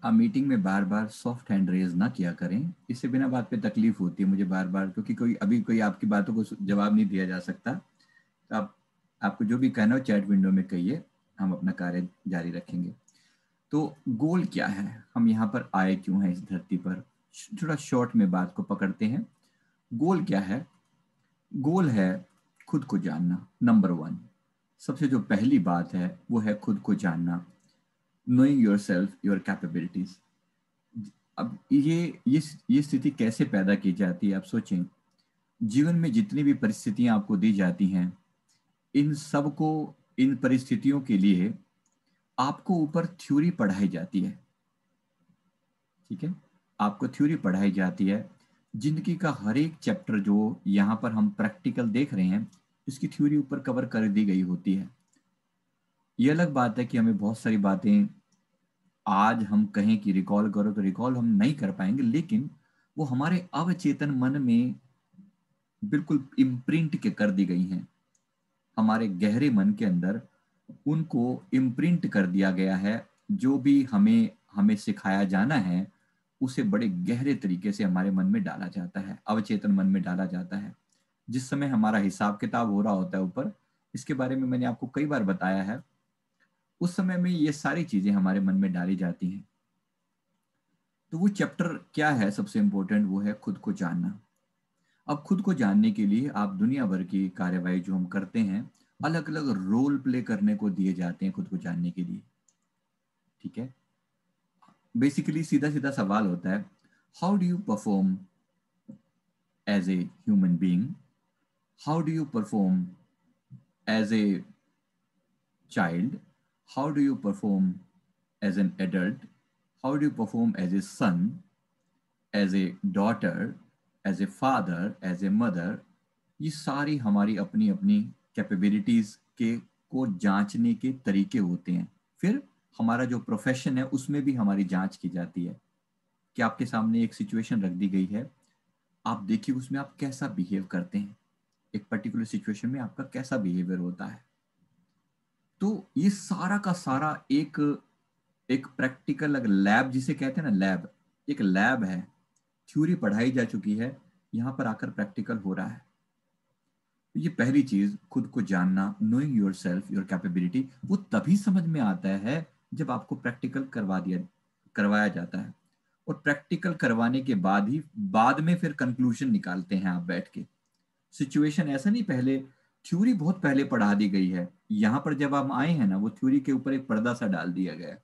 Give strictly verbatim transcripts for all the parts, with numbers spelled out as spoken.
आप मीटिंग में बार बार सॉफ्ट हैंड रेज ना किया करें, इससे बिना बात पे तकलीफ होती है मुझे बार बार, क्योंकि कोई अभी कोई आपकी बातों को जवाब नहीं दिया जा सकता। तो आप आपको जो भी कहना हो चैट विंडो में कहिए, हम अपना कार्य जारी रखेंगे। तो गोल क्या है, हम यहाँ पर आए क्यों हैं इस धरती पर, थोड़ा शॉर्ट में बात को पकड़ते हैं। गोल क्या है? गोल है खुद को जानना। नंबर वन, सबसे जो पहली बात है वो है खुद को जानना। Knowing your self, your capabilities. अब ये ये ये स्थिति कैसे पैदा की जाती है, आप सोचें। जीवन में जितनी भी परिस्थितियां आपको दी जाती हैं, इन सब को, इन परिस्थितियों के लिए आपको ऊपर थ्योरी पढ़ाई जाती है। ठीक है, आपको थ्योरी पढ़ाई जाती है। जिंदगी का हर एक चैप्टर जो यहाँ पर हम प्रैक्टिकल देख रहे हैं, इसकी थ्योरी ऊपर कवर कर दी गई होती है। ये अलग बात है कि हमें बहुत सारी बातें आज हम कहें कि रिकॉल करो तो रिकॉल हम नहीं कर पाएंगे, लेकिन वो हमारे अवचेतन मन में बिल्कुल इम्प्रिंट के कर दी गई हैं। हमारे गहरे मन के अंदर उनको इम्प्रिंट कर दिया गया है। जो भी हमें हमें सिखाया जाना है, उसे बड़े गहरे तरीके से हमारे मन में डाला जाता है, अवचेतन मन में डाला जाता है। जिस समय हमारा हिसाब किताब हो रहा होता है ऊपर, इसके बारे में मैंने आपको कई बार बताया है, उस समय में ये सारी चीजें हमारे मन में डाली जाती हैं। तो वो चैप्टर क्या है सबसे इंपॉर्टेंट, वो है खुद को जानना। अब खुद को जानने के लिए आप दुनिया भर की कार्यवाही जो हम करते हैं, अलग अलग रोल प्ले करने को दिए जाते हैं खुद को जानने के लिए। ठीक है, बेसिकली सीधा सीधा सवाल होता है, how do you perform as a human being, how do you perform as a child, how do you perform as an adult, how do you perform as a son, as a daughter, as a father, as a mother। ये सारी हमारी अपनी अपनी capabilities के को जांचने के तरीके होते हैं। फिर हमारा जो प्रोफेशन है उसमें भी हमारी जांच की जाती है कि आपके सामने एक सिचुएशन रख दी गई है, आप देखिए उसमें आप कैसा बिहेव करते हैं, एक पर्टिकुलर सिचुएशन में आपका कैसा बिहेवियर होता है। तो ये सारा का सारा एक एक प्रैक्टिकल लैब जिसे कहते हैं ना, लैब, एक लैब है। थ्योरी पढ़ाई जा चुकी है, यहाँ पर आकर प्रैक्टिकल हो रहा है। तो ये पहली चीज, खुद को जानना, knowing your self, your capability, वो तभी समझ में आता है जब आपको प्रैक्टिकल करवा दिया करवाया जाता है। और प्रैक्टिकल करवाने के बाद ही बाद में फिर कंक्लूजन निकालते हैं आप बैठ के। सिचुएशन ऐसा नहीं, पहले थ्योरी बहुत पहले पढ़ा दी गई है, यहाँ पर जब हम आए हैं ना, वो थ्योरी के ऊपर एक पर्दा सा डाल दिया गया है।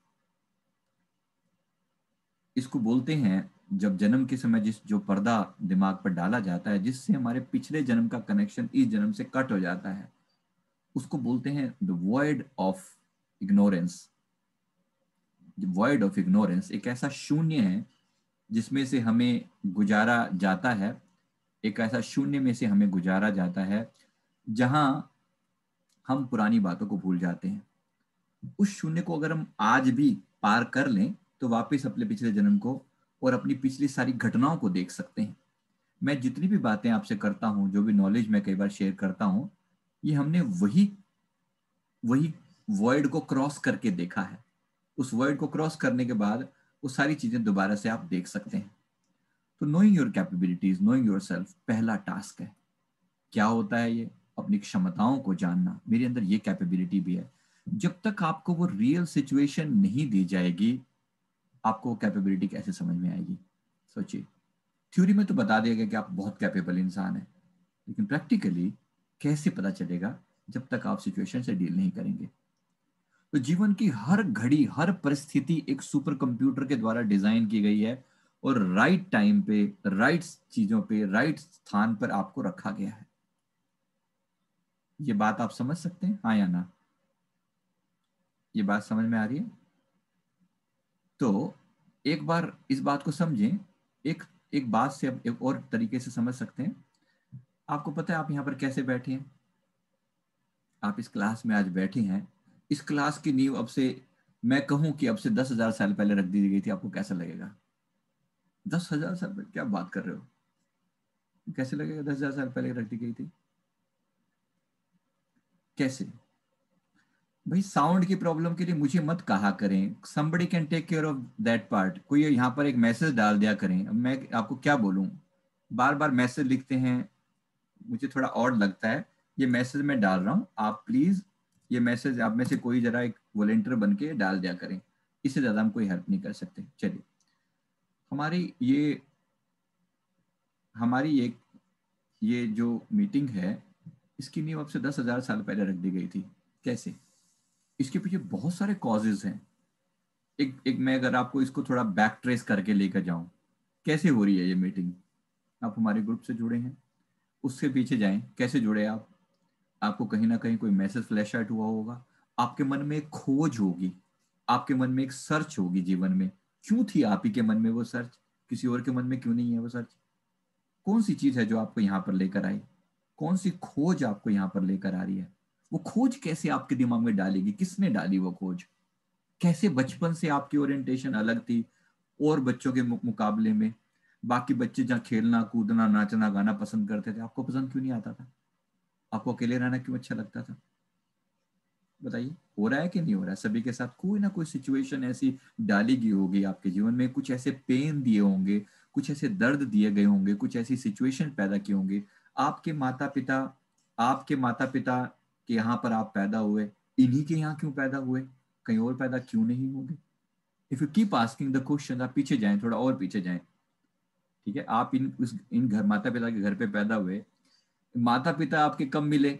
इसको बोलते हैं, जब जन्म के समय जिस जो पर्दा दिमाग पर डाला जाता है, जिससे हमारे पिछले जन्म का कनेक्शन इस जन्म से कट हो जाता है, उसको बोलते हैं the void of ignorance. Void of ignorance एक ऐसा शून्य है जिसमें से हमें गुजारा जाता है, एक ऐसा शून्य में से हमें गुजारा जाता है जहां हम पुरानी बातों को भूल जाते हैं। उस शून्य को अगर हम आज भी पार कर लें तो वापस अपने पिछले जन्म को और अपनी पिछली सारी घटनाओं को देख सकते हैं। मैं जितनी भी बातें आपसे करता हूं, जो भी नॉलेज मैं कई बार शेयर करता हूं, ये हमने वही वही वर्ड को क्रॉस करके देखा है। उस वर्ड को क्रॉस करने के बाद वो सारी चीजें दोबारा से आप देख सकते हैं। तो knowing your capabilities, knowing your self पहला टास्क है। क्या होता है ये? अपनी क्षमताओं को जानना, मेरे अंदर ये कैपेबिलिटी भी है। जब तक आपको वो रियल सिचुएशन नहीं दी जाएगी, आपको वो कैपेबिलिटी कैसे समझ में आएगी? सोचिए, थ्योरी में तो बता दिया गया कि आप बहुत कैपेबल इंसान हैं, लेकिन प्रैक्टिकली कैसे पता चलेगा जब तक आप सिचुएशन से डील नहीं करेंगे? तो जीवन की हर घड़ी, हर परिस्थिति एक सुपर कंप्यूटर के द्वारा डिजाइन की गई है और राइट टाइम पे, राइट चीजों पे, राइट स्थान पर आपको रखा गया है। ये बात आप समझ सकते हैं, हाँ या ना? ये बात समझ में आ रही है? तो एक बार इस बात को समझें। एक एक बात से अब एक और तरीके से समझ सकते हैं। आपको पता है आप यहाँ पर कैसे बैठे हैं? आप इस क्लास में आज बैठे हैं। इस क्लास की नींव अब से, मैं कहूं कि अब से दस हजार साल पहले रख दी गई थी, आपको कैसा लगेगा? दस हजार साल पहले? क्या बात कर रहे हो, कैसे लगेगा? दस हजार साल पहले रख दी गई थी कैसे? भाई साउंड की प्रॉब्लम के लिए मुझे मत कहा करें, somebody can take care of that part. कोई यहाँ पर एक मैसेज डाल दिया करें, अब मैं आपको क्या बोलूँ, बार बार मैसेज लिखते हैं, मुझे थोड़ा ऑड लगता है। ये मैसेज मैं डाल रहा हूँ, आप प्लीज ये मैसेज आप में से कोई जरा एक वॉलेंटियर बन के डाल दिया करें, इससे ज्यादा हम कोई हेल्प नहीं कर सकते। चलिए, हमारी ये हमारी ये ये जो मीटिंग है, इसकी नींव अब से दस हजार साल पहले रख दी गई थी। कैसे? इसके पीछे बहुत सारे कॉजेज हैं। एक एक मैं अगर आपको इसको थोड़ा बैक ट्रेस करके लेकर जाऊं, कैसे हो रही है ये मीटिंग। आप हमारे ग्रुप से जुड़े हैं, उससे पीछे जाएं, कैसे जुड़े आप। आपको कहीं ना कहीं कोई मैसेज फ्लैश आउट हुआ होगा, आपके मन में एक खोज होगी, आपके मन में एक सर्च होगी जीवन में। क्यों थी आप ही के मन में वो सर्च, किसी और के मन में क्यों नहीं है वो सर्च? कौन सी चीज है जो आपको यहाँ पर लेकर आई, कौन सी खोज आपको यहाँ पर लेकर आ रही है? वो खोज कैसे आपके दिमाग में डालेगी, किसने डाली वो खोज? कैसे बचपन से आपकी ओरिएंटेशन अलग थी और बच्चों के मु- मुकाबले में? बाकी बच्चे जहाँ खेलना कूदना नाचना गाना पसंद करते थे, आपको पसंद क्यों नहीं आता था? आपको अकेले रहना क्यों अच्छा लगता था? बताइए, हो रहा है कि नहीं हो रहा है? सभी के साथ कोई ना कोई सिचुएशन ऐसी डाली गई होगी आपके जीवन में, कुछ ऐसे पेन दिए होंगे, कुछ ऐसे दर्द दिए गए होंगे, कुछ ऐसी सिचुएशन पैदा की होंगे। आपके माता पिता आपके माता पिता के यहाँ पर आप पैदा हुए, इन्हीं के यहाँ क्यों पैदा हुए, कहीं और पैदा क्यों नहीं होंगे? If you keep asking the question, आप पीछे जाएं, थोड़ा और पीछे जाएं। ठीक है, आप इन उस इन घर माता पिता के घर पे पैदा हुए, माता पिता आपके कब मिले,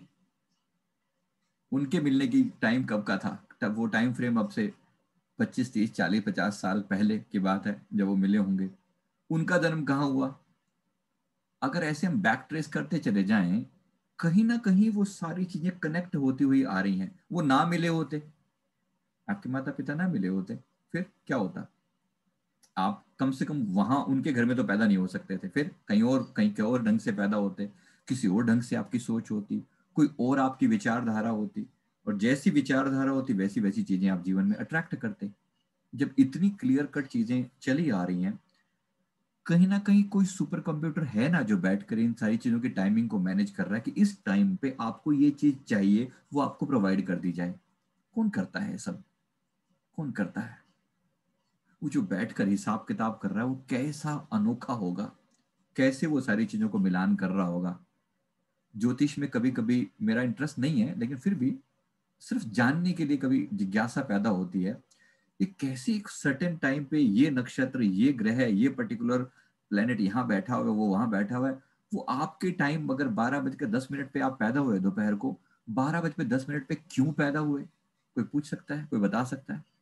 उनके मिलने की टाइम कब का था? तब वो टाइम फ्रेम अब से पच्चीस तीस चालीस पचास साल पहले की बात है जब वो मिले होंगे। उनका जन्म कहाँ हुआ? अगर ऐसे हम बैक ट्रेस करते चले जाएं, कहीं ना कहीं वो सारी चीजें कनेक्ट होती हुई आ रही हैं। वो ना मिले होते, आपके माता पिता ना मिले होते, फिर क्या होता? आप कम से कम वहां उनके घर में तो पैदा नहीं हो सकते थे, फिर कहीं और कहीं के और ढंग से पैदा होते, किसी और ढंग से आपकी सोच होती, कोई और आपकी विचारधारा होती, और जैसी विचारधारा होती वैसी वैसी चीजें आप जीवन में अट्रैक्ट करते। जब इतनी क्लियर कट चीजें चली आ रही हैं, कहीं ना कहीं कोई सुपर कंप्यूटर है ना जो बैठकर इन सारी चीजों की टाइमिंग को मैनेज कर रहा है कि इस टाइम पे आपको ये चीज चाहिए, वो आपको प्रोवाइड कर दी जाए। कौन करता है ये सब? कौन करता है? वो जो बैठकर हिसाब किताब कर रहा है, वो कैसा अनोखा होगा, कैसे वो सारी चीजों को मिलान कर रहा होगा। ज्योतिष में कभी कभी मेरा इंटरेस्ट नहीं है, लेकिन फिर भी सिर्फ जानने के लिए कभी जिज्ञासा पैदा होती है। ये कैसे एक सर्टेन टाइम पे ये नक्षत्र, ये ग्रह, ये पर्टिकुलर प्लेनेट यहाँ बैठा हुआ है, वो वहां बैठा हुआ है। वो आपके टाइम अगर बारह बज के दस मिनट पे आप पैदा हुए दोपहर को, बारह बज के दस मिनट पे क्यों पैदा हुए? कोई पूछ सकता है? कोई बता सकता है?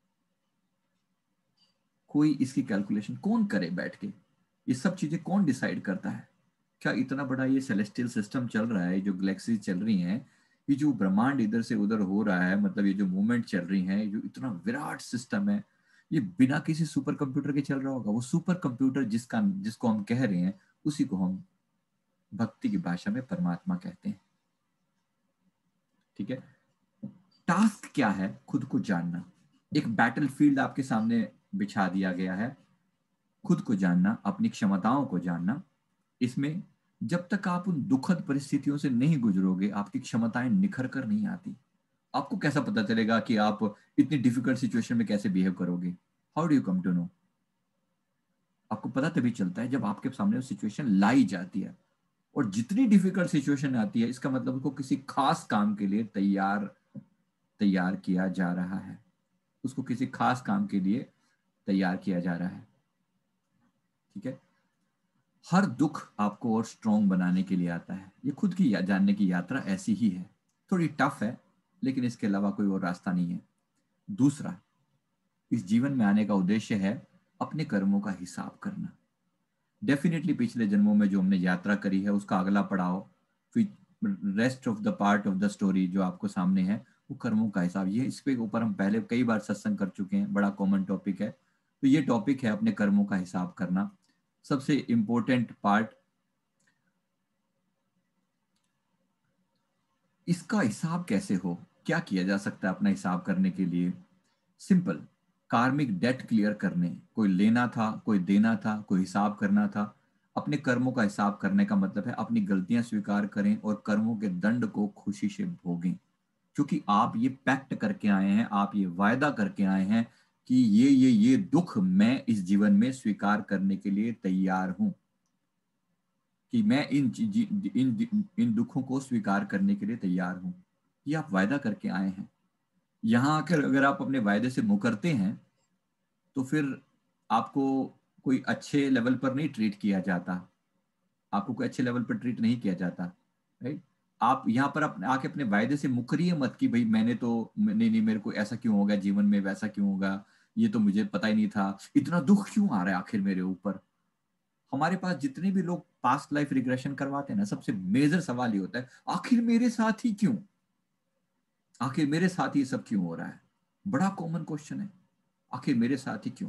कोई इसकी कैलकुलेशन कौन करे बैठ के? ये सब चीजें कौन डिसाइड करता है? क्या इतना बड़ा ये सेलेस्टियल सिस्टम चल रहा है, जो गैलेक्सीज चल रही हैं, ये जो ब्रह्मांड इधर से उधर हो रहा है, मतलब ये जो मूवमेंट चल रही है, जो इतना विराट सिस्टम है, ये बिना किसी सुपर कंप्यूटर के चल रहा होगा? वो सुपर कंप्यूटर जिसका जिसको हम कह रहे हैं, उसी को हम भक्ति की भाषा में परमात्मा कहते हैं। ठीक है, टास्क क्या है? खुद को जानना। एक बैटल फील्ड आपके सामने बिछा दिया गया है, खुद को जानना, अपनी क्षमताओं को जानना। इसमें जब तक आप उन दुखद परिस्थितियों से नहीं गुजरोगे, आपकी क्षमताएं निखर कर नहीं आती। आपको कैसा पता चलेगा कि आप इतनी डिफिकल्ट सिचुएशन में कैसे बिहेव करोगे? How do you come to know? आपको पता तभी चलता है जब आपके सामने वो सिचुएशन लाई जाती है। और जितनी डिफिकल्ट सिचुएशन आती है, इसका मतलब उसको किसी खास काम के लिए तैयार तैयार किया जा रहा है। उसको किसी खास काम के लिए तैयार किया जा रहा है। ठीक है, हर दुख आपको और स्ट्रॉन्ग बनाने के लिए आता है। ये खुद की या, जानने की यात्रा ऐसी ही है। थोड़ी टफ है, लेकिन इसके अलावा कोई और रास्ता नहीं है। दूसरा, इस जीवन में आने का उद्देश्य है अपने कर्मों का हिसाब करना। डेफिनेटली पिछले जन्मों में जो हमने यात्रा करी है, उसका अगला पड़ाव, फिर rest of the part of the story जो आपको सामने है, वो कर्मों का हिसाब। ये इस पे ऊपर हम पहले कई बार सत्संग कर चुके हैं, बड़ा कॉमन टॉपिक है। तो ये टॉपिक है अपने कर्मों का हिसाब करना। सबसे इंपॉर्टेंट पार्ट, इसका हिसाब कैसे हो, क्या किया जा सकता है अपना हिसाब करने के लिए? सिंपल, कार्मिक डेट क्लियर करने। कोई लेना था, कोई देना था, कोई हिसाब करना था। अपने कर्मों का हिसाब करने का मतलब है अपनी गलतियां स्वीकार करें और कर्मों के दंड को खुशी से भोगें। क्योंकि आप ये पैक्ट करके आए हैं, आप ये वायदा करके आए हैं कि ये ये ये दुख मैं इस जीवन में स्वीकार करने के लिए तैयार हूं, कि मैं इन इन इन दुखों को स्वीकार करने के लिए तैयार हूं। ये आप वायदा करके आए हैं। यहां आकर अगर आप अपने वायदे से मुकरते हैं तो फिर आपको कोई अच्छे लेवल पर नहीं ट्रीट किया जाता, आपको कोई अच्छे लेवल पर ट्रीट नहीं किया जाता, राइट। आप यहाँ पर अपने आके अपने वायदे से मुकरिए मत कि भाई मैंने तो नहीं नहीं मेरे को ऐसा क्यों होगा जीवन में, वैसा क्यों होगा, ये तो मुझे पता ही नहीं था, इतना दुख क्यों आ रहा है आखिर मेरे ऊपर। हमारे पास जितने भी लोग पास्ट लाइफ रिग्रेशन करवाते हैं ना, सबसे मेजर सवाल ये होता है आखिर मेरे साथ ही क्यों, आखिर मेरे साथ ही सब क्यों हो रहा है। बड़ा कॉमन क्वेश्चन है, आखिर मेरे साथ ही क्यों।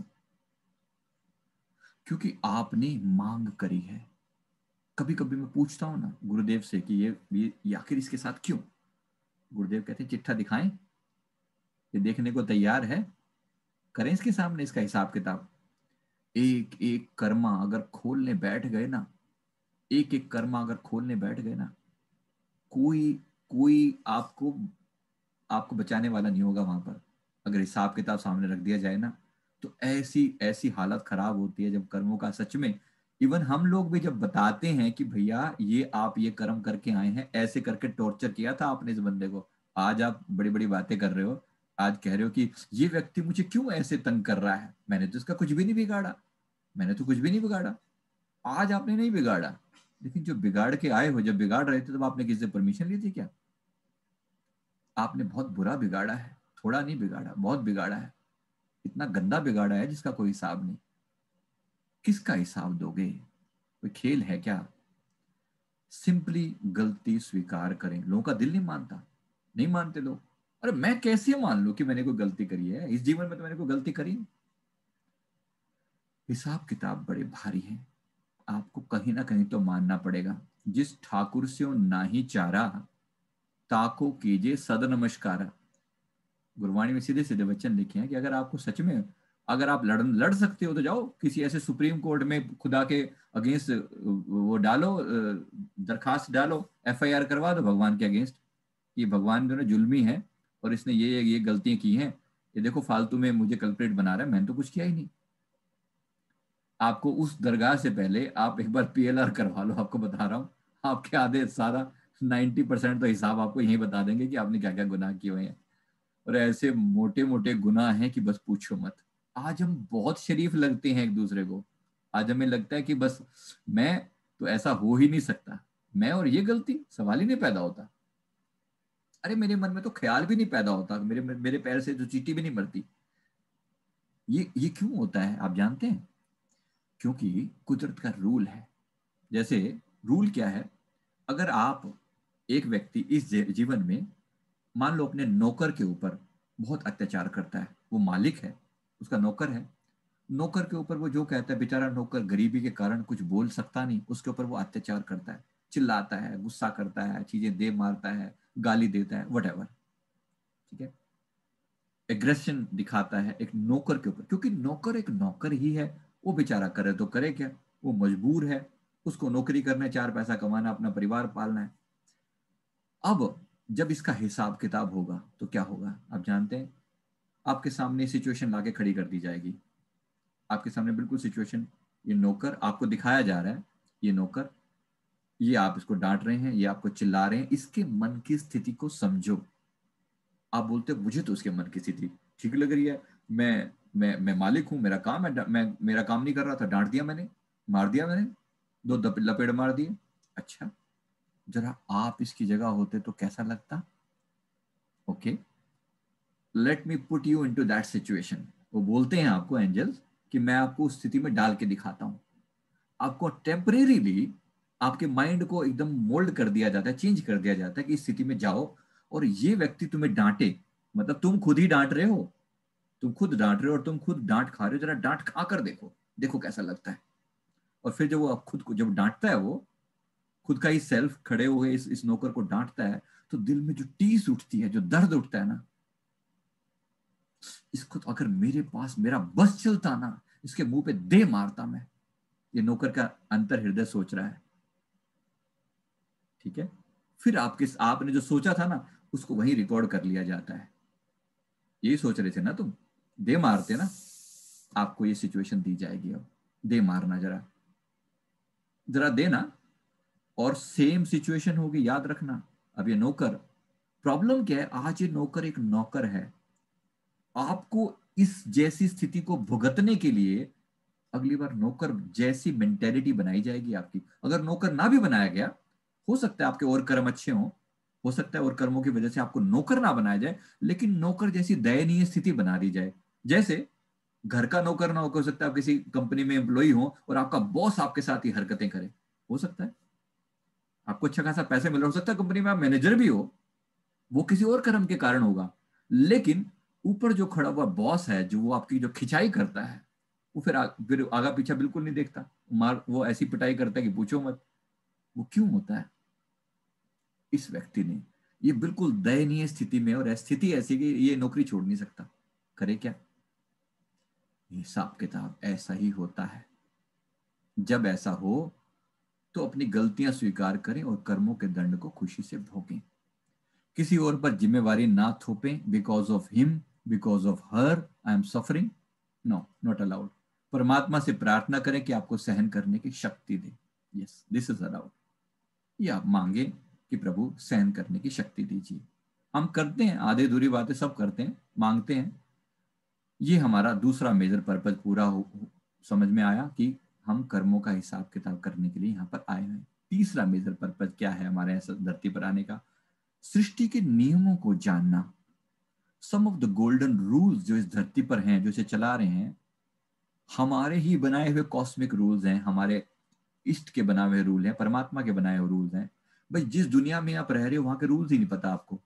क्योंकि आपने मांग करी है। कभी कभी मैं पूछता हूं ना गुरुदेव से कि ये ये, ये आखिर इसके साथ क्यों। गुरुदेव कहते हैं चिट्ठा दिखाएं, ये देखने को तैयार है, करें इसके सामने इसका हिसाब किताब। एक एक कर्मा अगर खोलने बैठ गए ना, एक एक कर्मा अगर खोलने बैठ गए ना, कोई कोई आपको आपको बचाने वाला नहीं होगा वहां पर। अगर हिसाब किताब सामने रख दिया जाए ना, तो ऐसी ऐसी हालत खराब होती है जब कर्मों का सच में। इवन हम लोग भी जब बताते हैं कि भैया ये आप ये कर्म करके आए हैं, ऐसे करके टॉर्चर किया था आपने इस बंदे को, आज आप बड़ी बड़ी बातें कर रहे हो, आज कह रहे हो कि ये व्यक्ति मुझे क्यों ऐसे तंग कर रहा है, मैंने तो इसका कुछ भी नहीं बिगाड़ा, मैंने तो कुछ भी नहीं बिगाड़ा। आज आपने नहीं बिगाड़ा, लेकिन जो बिगाड़ के आए हो, जब बिगाड़ रहे थे तब आपने किसी से परमिशन ली थी क्या। आपने बहुत बुरा बिगाड़ा है, थोड़ा नहीं बिगाड़ा, बहुत बिगाड़ा है, इतना गंदा बिगाड़ा है जिसका कोई हिसाब नहीं। किसका हिसाब दोगे, कोई खेल है क्या। सिंपली गलती स्वीकार करें। लोगों का दिल नहीं मानता, नहीं मानते लोग। अरे मैं कैसे मान लूं कि मैंने कोई गलती करी है, इस जीवन में तो मैंने कोई गलती करी नहीं। हिसाब किताब बड़े भारी हैं, आपको कहीं ना कहीं तो मानना पड़ेगा। जिस ठाकुर से नाही चारा, ताको कीजिए सद नमस्कारा। गुरबाणी में सीधे सीधे वचन लिखे हैं कि अगर आपको सच में, अगर आप लड़ लड़ सकते हो तो जाओ किसी ऐसे सुप्रीम कोर्ट में खुदा के अगेंस्ट वो डालो, दरखास्त डालो, एफआईआर करवा दो भगवान के अगेंस्ट, ये भगवान जो है जुल्मी है और इसने ये ये गलतियां की हैं, ये देखो फालतू में मुझे कल्प्रेट बना रहा है, मैंने तो कुछ किया ही नहीं। आपको उस दरगाह से पहले आप एक बार पीएलआर करवा लो, आपको बता रहा हूँ आपके आधे सारा नाइन्टी परसेंट तो हिसाब आपको यही बता देंगे कि आपने क्या क्या गुनाह किए हुए हैं। और ऐसे मोटे मोटे गुनाह हैं कि बस पूछो मत। आज हम बहुत शरीफ लगते हैं एक दूसरे को, आज हमें लगता है कि बस मैं तो, ऐसा हो ही नहीं सकता, मैं और ये गलती सवाल ही नहीं पैदा होता। अरे मेरे मन में तो ख्याल भी नहीं पैदा होता, मेरे मेरे पैर से तो चींटी भी नहीं मरती। ये ये क्यों होता है आप जानते हैं। क्योंकि कुदरत का रूल है। जैसे रूल क्या है, अगर आप एक व्यक्ति इस जीवन में मान लो अपने नौकर के ऊपर बहुत अत्याचार करता है, वो मालिक है, उसका नौकर है, नौकर के ऊपर वो जो कहता है, बेचारा नौकर गरीबी के कारण कुछ बोल सकता नहीं, उसके ऊपर वो अत्याचार करता है, चिल्लाता है, गुस्सा करता है, चीजें दे मारता है, गाली देता है, वट एवर, ठीक है, एग्रेशन दिखाता है एक नौकर के ऊपर, क्योंकि नौकर एक नौकर ही है। वो बेचारा करे तो करे क्या, वो मजबूर है, उसको नौकरी करना है, चार पैसा कमाना, अपना परिवार पालना है। अब जब इसका हिसाब किताब होगा तो क्या होगा आप जानते हैं। आपके सामने सिचुएशन लाके खड़ी कर दी जाएगी, आपके सामने बिल्कुल सिचुएशन, ये नौकर आपको दिखाया जा रहा है, ये नौकर, ये आप इसको डांट रहे हैं, ये आपको चिल्ला रहे हैं, इसके मन की स्थिति को समझो। आप बोलते हो मुझे तो उसके मन की स्थिति ठीक लग रही है, मैं मैं मैं मालिक हूं, मेरा काम है, मैं मेरा काम नहीं कर रहा था, डांट दिया मैंने, मार दिया मैंने, दो लपेड़ मार दिए। अच्छा, जरा आप इसकी जगह होते तो कैसा लगता। Okay, let me put you into that situation. वो बोलते हैं आपको एंजल्स कि मैं आपको उस स्थिति में डाल के दिखाता हूं। आपको टेम्परेरीली आपके माइंड को एकदम मोल्ड कर दिया जाता है, चेंज कर दिया जाता है कि इस स्थिति में जाओ और ये व्यक्ति तुम्हें डांटे, मतलब तुम खुद ही डांट रहे हो, तुम खुद डांट रहे हो और तुम खुद डांट खा रहे हो, जरा डांट खा कर देखो, देखो कैसा लगता है। और फिर जब वो खुद को जब डांटता है, वो खुद का ही सेल्फ खड़े हुए इस, इस नौकर को डांटता है, तो दिल में जो टीस उठती है, जो दर्द उठता है ना, इसको तो अगर मेरे पास मेरा बस चलता ना, इसके मुंह पे दे मारता मैं। ये नौकर का अंतर हृदय सोच रहा है, ठीक है। फिर आपके आपने जो सोचा था ना, उसको वहीं रिकॉर्ड कर लिया जाता है। यही सोच रहे थे ना तुम, दे मारते ना, आपको ये सिचुएशन दी जाएगी। अब दे मारना, जरा जरा देना, और सेम सिचुएशन होगी, याद रखना। अब ये नौकर, प्रॉब्लम क्या है, आज ये नौकर एक नौकर है। आपको इस जैसी स्थिति को भुगतने के लिए अगली बार नौकर जैसी मेंटेलिटी बनाई जाएगी आपकी। अगर नौकर ना भी बनाया गया, हो सकता है आपके और कर्म अच्छे हों, हो सकता है और कर्मों की वजह से आपको नौकर ना बनाया जाए, लेकिन नौकर जैसी दयनीय स्थिति बना दी जाए। जैसे घर का नौकर ना हो सकता है आप किसी कंपनी में एम्प्लॉई हो और आपका बॉस आपके साथ ही हरकतें करे, हो सकता है। आपको अच्छा खासा पैसे मिल रहा, हो सकता है कंपनी में आप मैनेजर भी हो, वो किसी और कर्म के कारण होगा, लेकिन ऊपर जो खड़ा हुआ बॉस है, जो वो आपकी जो खिंचाई करता है, वो फिर आ, फिर आगा पीछा बिल्कुल नहीं देखता, मार वो ऐसी पिटाई करता है कि पूछो मत। वो क्यों होता है? इस व्यक्ति ने ये बिल्कुल दयनीय स्थिति में, और स्थिति ऐसी कि ये नौकरी छोड़ नहीं सकता, करे क्या? हिसाब किताब ऐसा ही होता है। जब ऐसा हो तो अपनी गलतियां स्वीकार करें और कर्मों के दंड को खुशी से भोगें। किसी और पर जिम्मेवारी ना थोपें, because of him, because of her I am suffering, no, not allowed. परमात्मा से प्रार्थना करें कि आपको सहन करने की शक्ति दे, यस दिस इज अलाउड। या आप मांगे कि प्रभु सहन करने की शक्ति दीजिए। हम करते हैं, आधे अधूरी बातें सब करते हैं, मांगते हैं। ये हमारा दूसरा मेजर पर्पज पूरा हो, हो, समझ में आया कि हम कर्मों का हिसाब किताब करने के लिए यहाँ पर आए हैं। तीसरा मेजर पर्पज क्या है हमारे ऐसा धरती पर आने का? सृष्टि के नियमों को जानना। Some of the golden rules जो इस धरती पर हैं, जो इसे चला रहे हैं, हमारे ही बनाए हुए कॉस्मिक रूल्स हैं, हमारे इष्ट के बनाए हुए रूल हैं, परमात्मा के बनाए हुए रूल्स हैं। भाई जिस दुनिया में आप रह रहे हो वहां के रूल्स ही नहीं पता आपको,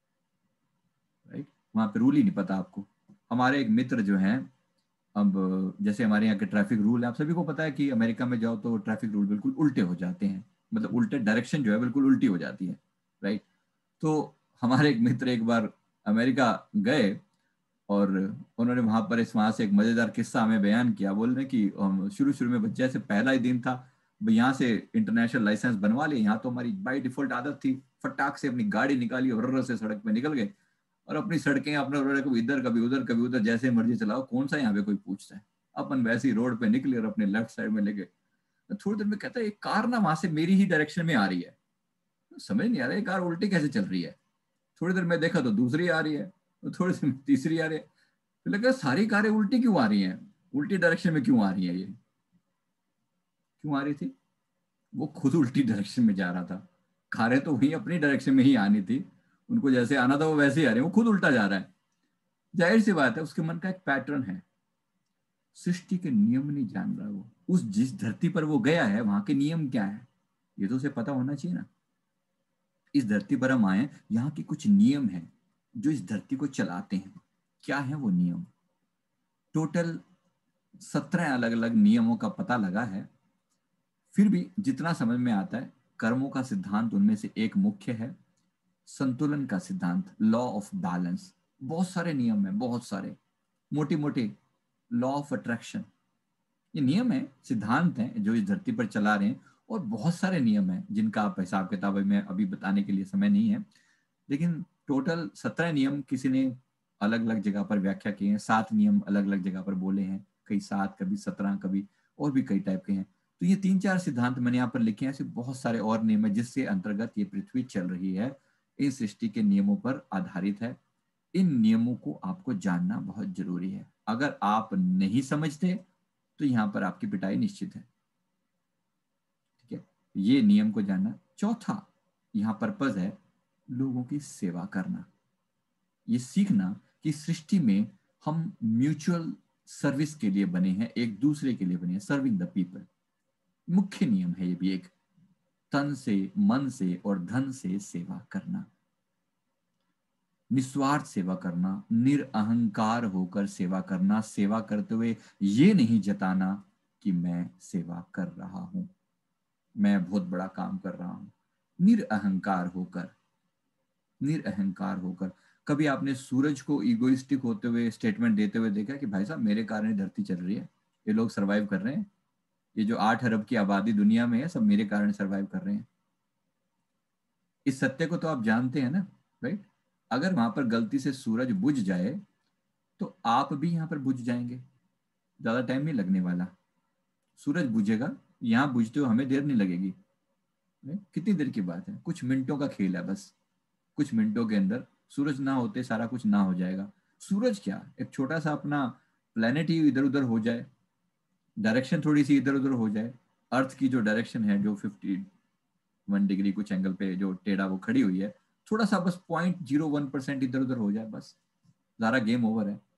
राइट? वहां पे रूल ही नहीं पता आपको। हमारे एक मित्र जो हैं, अब जैसे हमारे यहाँ के ट्रैफिक रूल है, आप सभी को पता है कि अमेरिका में जाओ तो ट्रैफिक रूल बिल्कुल उल्टे हो जाते हैं, मतलब उल्टे डायरेक्शन जो है बिल्कुल उल्टी हो जाती है, राइट? तो हमारे एक मित्र एक बार अमेरिका गए और उन्होंने वहां पर इस वहां से एक मजेदार किस्सा हमें बयान किया। बोल रहे कि शुरू शुरू में जैसे पहला ही दिन था, यहाँ से इंटरनेशनल लाइसेंस बनवा लिए, यहाँ तो हमारी बाई डिफॉल्ट आदत थी, फटाक से अपनी गाड़ी निकाली और रर से सड़क पे निकल गए, और अपनी सड़कें अपने रोड कभी इधर कभी उधर कभी उधर जैसे मर्जी चलाओ, कौन सा यहाँ पे कोई पूछता है। अपन वैसे ही रोड पे निकले और अपने लेफ्ट साइड में लेके, थोड़ी देर में कहता है एक कार ना वहां से मेरी ही डायरेक्शन में आ रही है। समझ नहीं आ रहा है कार उल्टी कैसे चल रही है। थोड़ी देर में देखा तो दूसरी आ रही है, तो थोड़ी देर में तीसरी आ रही है, तो लगा सारी कारें उल्टी क्यों आ रही हैं, उल्टी डायरेक्शन में क्यों आ रही है, ये क्यों आ रही थी? वो खुद उल्टी डायरेक्शन में जा रहा था। कारें तो वही अपनी डायरेक्शन में ही आनी थी, उनको जैसे आना था वो वैसे ही आ रहे हैं, वो खुद उल्टा जा रहा है। जाहिर सी बात है उसके मन का एक पैटर्न है, सृष्टि के नियम नहीं जान रहा वो। उस जिस धरती पर वो गया है वहां के नियम क्या है, ये तो उसे पता होना चाहिए ना। इस धरती पर हम आए, यहाँ के कुछ नियम हैं जो इस धरती को चलाते हैं। क्या है वो नियम? टोटल सत्रह अलग अलग नियमों का पता लगा है। फिर भी जितना समझ में आता है, कर्मों का सिद्धांत उनमें से एक मुख्य है, संतुलन का सिद्धांत, लॉ ऑफ बैलेंस। बहुत सारे नियम हैं, बहुत सारे मोटी मोटी, लॉ ऑफ अट्रैक्शन, ये नियम है, सिद्धांत हैं जो इस धरती पर चला रहे हैं। और बहुत सारे नियम हैं जिनका आप हिसाब किताब में अभी बताने के लिए समय नहीं है, लेकिन टोटल सत्रह नियम किसी ने अलग अलग जगह पर व्याख्या किए हैं, सात नियम अलग अलग जगह पर बोले हैं, कई सात, कभी सत्रह, कभी और भी कई टाइप के हैं। तो ये तीन चार सिद्धांत मैंने यहाँ पर लिखे हैं, ऐसे बहुत सारे और नियम है जिससे अंतर्गत ये पृथ्वी चल रही है, इन सृष्टि के नियमों पर आधारित है। इन नियमों को आपको जानना बहुत जरूरी है। अगर आप नहीं समझते तो यहाँ पर आपकी पिटाई निश्चित है, ठीक है? ये नियम को जानना। चौथा यहाँ पर्पज है लोगों की सेवा करना, ये सीखना कि सृष्टि में हम म्यूचुअल सर्विस के लिए बने हैं, एक दूसरे के लिए बने हैं, सर्विंग द पीपल। मुख्य नियम है ये भी एक, तन से, मन से और धन से सेवा करना, निस्वार्थ सेवा करना, निरअहंकार होकर सेवा करना। सेवा करते हुए ये नहीं जताना कि मैं सेवा कर रहा हूं, मैं बहुत बड़ा काम कर रहा हूं। निरअहंकार होकर, निरअहंकार होकर। कभी आपने सूरज को इगोइस्टिक होते हुए स्टेटमेंट देते हुए देखा कि भाई साहब मेरे कारण ही धरती चल रही है, ये लोग सरवाइव कर रहे हैं, ये जो आठ अरब की आबादी दुनिया में है सब मेरे कारण सरवाइव कर रहे हैं? इस सत्य को तो आप जानते हैं ना, राइट? अगर वहां पर गलती से सूरज बुझ जाए तो आप भी यहाँ पर बुझ जाएंगे, ज्यादा टाइम नहीं लगने वाला। सूरज बुझेगा, यहाँ बुझते हुए हमें देर नहीं लगेगी। नहीं? कितनी देर की बात है, कुछ मिनटों का खेल है बस। कुछ मिनटों के अंदर सूरज ना होते सारा कुछ ना हो जाएगा। सूरज क्या, एक छोटा सा अपना प्लेनेट ही इधर उधर हो जाए, डायरेक्शन थोड़ी सी इधर उधर हो जाए, अर्थ की जो डायरेक्शन है, जो फिफ्टी वन डिग्री कुछ एंगल पे जो टेढ़ा वो खड़ी हुई है, थोड़ा सा बस पॉइंट जीरो वन परसेंट इधर उधर हो जाए, बस सारा गेम ओवर है।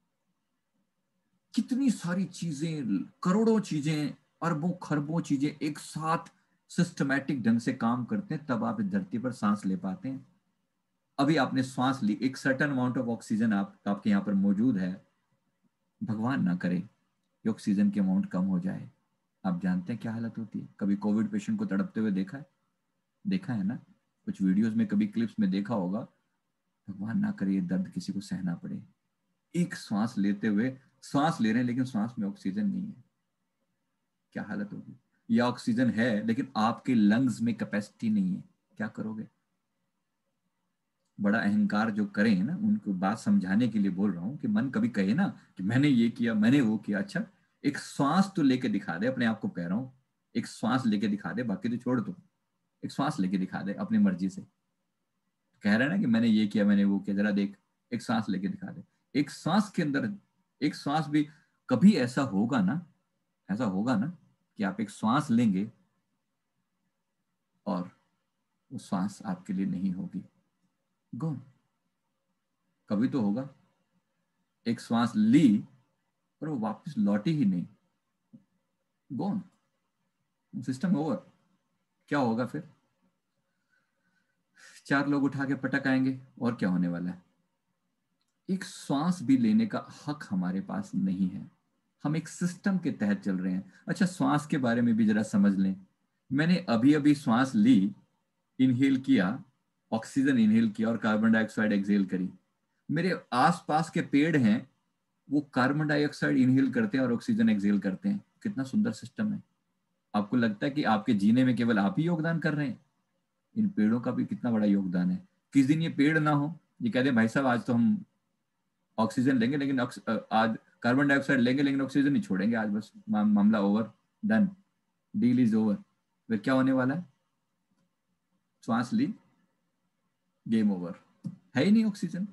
कितनी सारी चीजें, करोड़ों चीजें, अरबों खरबों चीजें एक साथ सिस्टमैटिक ढंग से काम करते हैं, तब आप इस धरती पर सांस ले पाते हैं। अभी आपने श्वास ली, एक सर्टेन अमाउंट ऑफ ऑक्सीजन आप आपके यहाँ पर मौजूद है। भगवान ना करे कि ऑक्सीजन की अमाउंट कम हो जाए, आप जानते हैं क्या हालत होती है। कभी कोविड पेशेंट को तड़पते हुए देखा है? देखा है ना, कुछ वीडियोस में, कभी क्लिप्स में देखा होगा। भगवान ना करे ये दर्द किसी को सहना पड़े। एक श्वास लेते हुए, श्वास ले रहे हैं लेकिन श्वास में ऑक्सीजन नहीं है, क्या हालत होगी। या ऑक्सीजन है लेकिन आपके लंग्स में कैपेसिटी नहीं है, क्या करोगे। बड़ा अहंकार जो करें ना, उनको बात समझाने के लिए बोल रहा हूं कि मन कभी कहे ना कि मैंने ये किया, मैंने वो किया। अच्छा, एक श्वास तो लेके दिखा दे, अपने आप को कह रहा हूं, एक श्वास लेके दिखा दे, बाकी तो छोड़ दो। एक श्वास लेके दिखा दे अपनी मर्जी से। कह रहा है ना कि मैंने ये किया, मैंने वो किया, जरा देख, एक सांस लेके दिखा दे। एक सांस के अंदर, एक सांस भी, कभी ऐसा होगा ना, ऐसा होगा ना कि आप एक सांस लेंगे और वो सांस आपके लिए नहीं होगी, गॉन। कभी तो होगा, एक सांस ली पर वो वापस लौटी ही नहीं, गॉन, सिस्टम ओवर। क्या होगा फिर? चार लोग उठा के पटक आएंगे और क्या होने वाला है। एक श्वास भी लेने का हक हमारे पास नहीं है, हम एक सिस्टम के तहत चल रहे हैं। अच्छा, श्वास के बारे में भी जरा समझ लें। मैंने अभी अभी श्वास ली, इनहेल किया, ऑक्सीजन इनहेल किया और कार्बन डाइऑक्साइड एक्सहेल करी। मेरे आसपास के पेड़ हैं, वो कार्बन डाइऑक्साइड इनहेल करते हैं और ऑक्सीजन एक्सहेल करते हैं। कितना सुंदर सिस्टम है। आपको लगता है कि आपके जीने में केवल आप ही योगदान कर रहे हैं? इन पेड़ों का भी कितना बड़ा योगदान है। किस दिन ये पेड़ ना हो, ये कहते हैं भाई साहब आज तो हम ऑक्सीजन लेंगे लेकिन आज कार्बन डाइऑक्साइड लेंगे लेकिन ऑक्सीजन नहीं छोड़ेंगे आज, बस मामला over, done, deal is over. फिर क्या होने वाला है? श्वास ली, गेम ओवर, है ही नहीं ऑक्सीजन,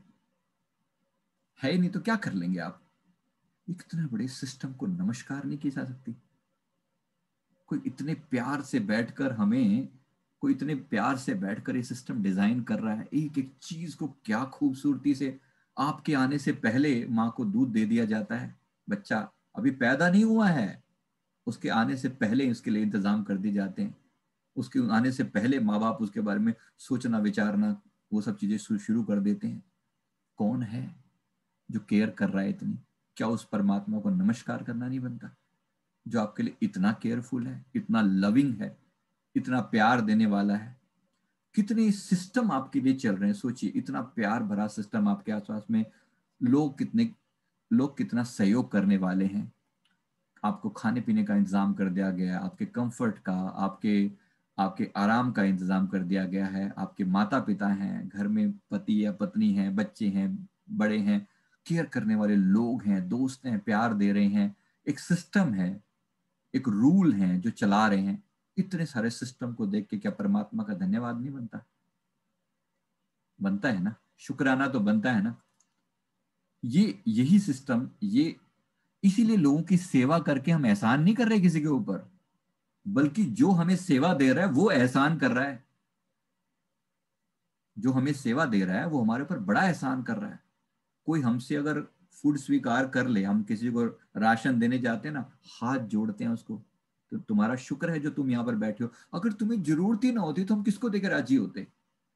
है ही नहीं, तो क्या कर लेंगे आप। इतने बड़े सिस्टम को नमस्कार नहीं की जा सकती। कोई इतने प्यार से बैठकर हमें, कोई इतने प्यार से बैठकर ये सिस्टम डिजाइन कर रहा है, एक एक चीज को क्या खूबसूरती से। आपके आने से पहले माँ को दूध दे दिया जाता है, बच्चा अभी पैदा नहीं हुआ है, उसके आने से पहले उसके लिए इंतजाम कर दिए जाते हैं। उसके आने से पहले माँ बाप उसके बारे में सोचना विचारना, वो सब चीजें शुरू कर देते हैं। कौन है जो केयर कर रहा है इतनी? क्या उस परमात्मा को नमस्कार करना नहीं बनता, जो आपके लिए इतना केयरफुल है, इतना लविंग है, इतना प्यार देने वाला है। कितने सिस्टम आपके लिए चल रहे हैं, सोचिए, इतना प्यार भरा सिस्टम आपके आसपास में। लोग कितने, लोग कितना सहयोग करने वाले हैं। आपको खाने पीने का इंतजाम कर दिया गया, आपके कंफर्ट का, आपके आपके आराम का इंतजाम कर दिया गया है। आपके माता पिता हैं, घर में पति या पत्नी हैं, बच्चे हैं, बड़े हैं, केयर करने वाले लोग हैं, दोस्त हैं, प्यार दे रहे हैं। एक सिस्टम है, एक रूल है जो चला रहे हैं। इतने सारे सिस्टम को देख के क्या परमात्मा का धन्यवाद नहीं बनता? बनता है ना, शुक्राना तो बनता है ना। ये यही सिस्टम, ये इसीलिए लोगों की सेवा करके हम एहसान नहीं कर रहे किसी के ऊपर, बल्कि जो हमें सेवा दे रहा है वो एहसान कर रहा है। जो हमें सेवा दे रहा है वो हमारे ऊपर बड़ा एहसान कर रहा है। कोई हमसे अगर फूड स्वीकार कर ले, हम किसी को राशन देने जाते हैं ना, हाथ जोड़ते हैं उसको, तो तुम्हारा शुक्र है जो तुम यहाँ पर बैठे हो। अगर तुम्हें जरूरत ही ना होती तो हम किसको देकर राजी होते?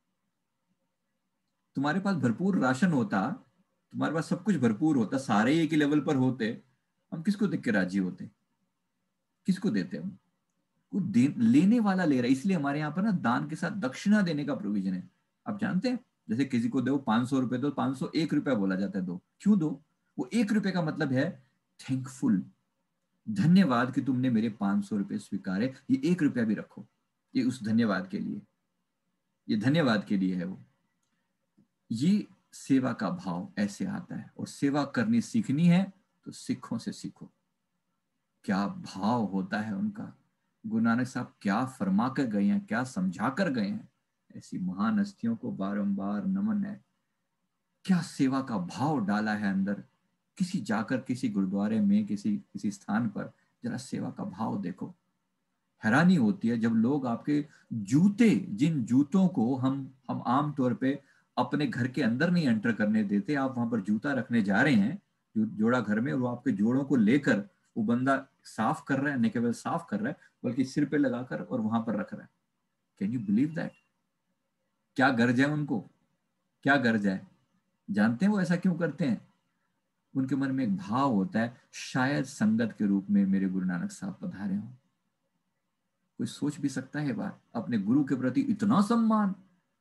तुम्हारे पास भरपूर राशन होता, तुम्हारे पास सब कुछ भरपूर होता, सारे एक ही लेवल पर होते, हम किसको देख के राजी होते? किसको देते हम? वो दे, लेने वाला ले रहा है। इसलिए हमारे यहाँ पर ना दान के साथ दक्षिणा देने का प्रोविजन है। आप जानते हैं, जैसे किसी को दो पांच सौ रुपए दो, पांच सौ एक रुपया बोला जाता है दो, क्यों दो? वो एक रुपए का मतलब है थैंकफुल, धन्यवाद कि तुमने मेरे पांच सौ रुपए स्वीकारे, ये एक रुपया भी रखो, ये उस धन्यवाद के लिए, ये धन्यवाद के लिए है वो। ये सेवा का भाव ऐसे आता है। और सेवा करनी सीखनी है तो सिखों से सीखो। क्या भाव होता है उनका, गुरु नानक साहब क्या फरमा कर गए हैं, क्या समझा कर गए हैं। ऐसी महान हस्तियों को बारंबार नमन है। क्या सेवा का भाव डाला है अंदर। किसी जाकर किसी गुरुद्वारे में, किसी किसी स्थान पर जरा सेवा का भाव देखो। हैरानी होती है जब लोग आपके जूते, जिन जूतों को हम हम आम तौर पे अपने घर के अंदर नहीं एंटर करने देते, आप वहां पर जूता रखने जा रहे हैं जो जोड़ा घर में, और वो आपके जोड़ों को लेकर वो बंदा साफ कर रहा है, न केवल साफ कर रहा है बल्कि सिर पे लगाकर और वहां पर रख रहा है। Can you believe that. क्या गर्ज है उनको, क्या गर्ज है। जानते हैं वो ऐसा क्यों करते हैं। उनके मन में एक भाव होता है, शायद संगत के रूप में मेरे गुरु नानक साहब पधारे हों। कोई सोच भी सकता है बात, अपने गुरु के प्रति इतना सम्मान,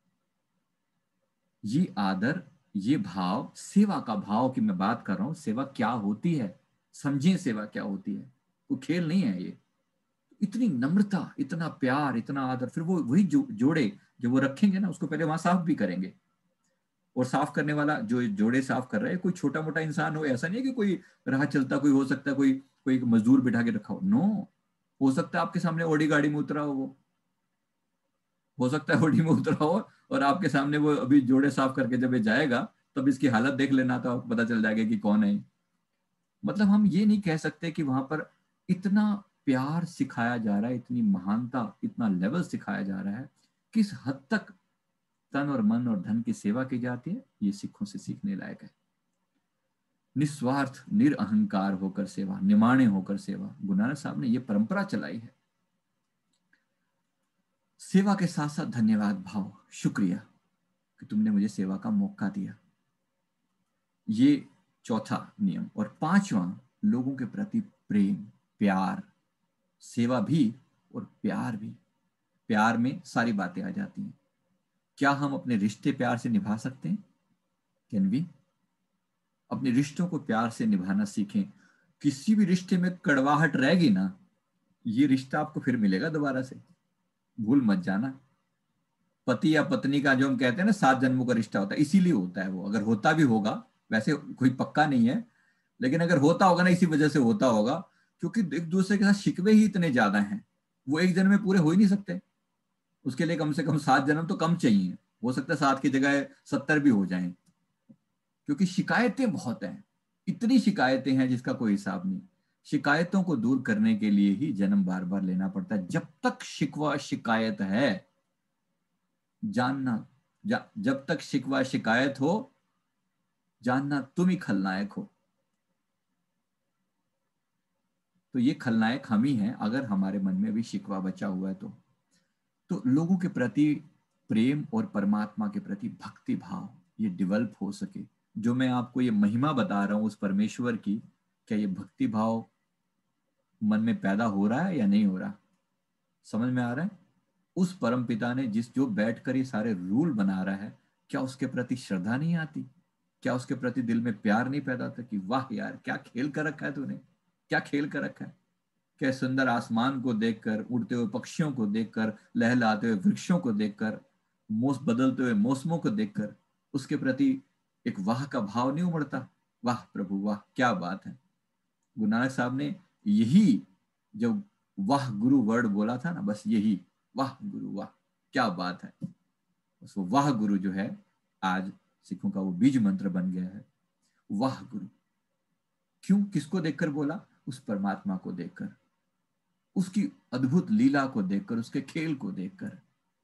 ये आदर, ये भाव, सेवा का भाव की मैं बात कर रहा हूं। सेवा क्या होती है, समझें सेवा क्या होती है। कोई खेल नहीं है ये। इतनी नम्रता, इतना प्यार, इतना आदर। फिर वो वही जो, जोड़े जो वो रखेंगे ना, उसको पहले वहां साफ भी करेंगे। और साफ करने वाला जो जोड़े साफ कर रहा है कोई छोटा मोटा इंसान हो, ऐसा नहीं है कि कोई राह चलता कोई हो सकता है, कोई कोई मजदूर बिठा के रखा हो। नो, हो सकता है आपके सामने ऑडी गाड़ी में उतरा हो, वो हो सकता है ऑडी में उतरा हो और आपके सामने वो अभी जोड़े साफ करके जब ये जाएगा तब इसकी हालत देख लेना, तो आपको पता चल जाएगा कि कौन है। मतलब हम ये नहीं कह सकते कि वहां पर इतना प्यार सिखाया जा रहा है, इतनी महानता, इतना लेवल सिखाया जा रहा है। किस हद तक तन और मन और धन की सेवा की जाती है, ये सिखों से सीखने लायक है। निस्वार्थ निरअहंकार होकर सेवा, निमाणे होकर सेवा, गुरु नानक साहब ने ये परंपरा चलाई है। सेवा के साथ साथ धन्यवाद भाव, शुक्रिया कि तुमने मुझे सेवा का मौका दिया। ये चौथा नियम। और पांचवा, लोगों के प्रति प्रेम, प्यार। सेवा भी और प्यार भी। प्यार में सारी बातें आ जाती हैं। क्या हम अपने रिश्ते प्यार से निभा सकते हैं? Can we? अपने रिश्तों को प्यार से निभाना सीखें। किसी भी रिश्ते में कड़वाहट रहेगी ना, ये रिश्ता आपको फिर मिलेगा दोबारा से, भूल मत जाना। पति या पत्नी का जो हम कहते हैं ना सात जन्मों का रिश्ता होता है, इसीलिए होता है वो। अगर होता भी होगा, वैसे कोई पक्का नहीं है, लेकिन अगर होता होगा ना, इसी वजह से होता होगा क्योंकि एक दूसरे के साथ शिकवे ही इतने ज्यादा हैं। वो एक जन्म में पूरे हो ही नहीं सकते। उसके लिए कम से कम सात जन्म तो कम चाहिए। हो सकता है सात की जगह सत्तर भी हो जाएं, क्योंकि शिकायतें बहुत हैं। इतनी शिकायतें हैं जिसका कोई हिसाब नहीं। शिकायतों को दूर करने के लिए ही जन्म बार बार लेना पड़ता है। जब तक शिकवा शिकायत है, जानना, जा, जब तक शिकवा शिकायत हो, जानना तुम ही खलनायक हो। तो ये खलनायक हम ही हैं अगर हमारे मन में भी शिकवा बचा हुआ है तो। तो लोगों के प्रति प्रेम और परमात्मा के प्रति भक्ति भाव ये डेवलप हो सके। जो मैं आपको ये महिमा बता रहा हूं उस परमेश्वर की, क्या ये भक्ति भाव मन में पैदा हो रहा है या नहीं हो रहा? समझ में आ रहा है? उस परम पिता ने जिस जो बैठकर ये सारे रूल बना रहा है, क्या उसके प्रति श्रद्धा नहीं आती? क्या उसके प्रति दिल में प्यार नहीं पैदा होता कि वाह यार क्या खेल कर रखा है तूने, क्या खेल कर रखा है। क्या सुंदर आसमान को देखकर, उड़ते हुए पक्षियों को देखकर, लहलाते हुए वृक्षों को देखकर, मौसम बदलते हुए मौसमों को देखकर उसके प्रति एक वाह का भाव नहीं उमड़ता? वाह प्रभु वाह, क्या बात है। गुरु नानक साहब ने यही जो वाह गुरु वर्ड बोला था ना, बस यही वाह गुरु वाह, क्या बात है। बस वो वाह गुरु जो है आज सिखों का वो बीज मंत्र बन गया है। वाह गुरु क्यों, किसको देखकर बोला? उस परमात्मा को देखकर, उसकी अद्भुत लीला को देखकर, उसके खेल को देखकर।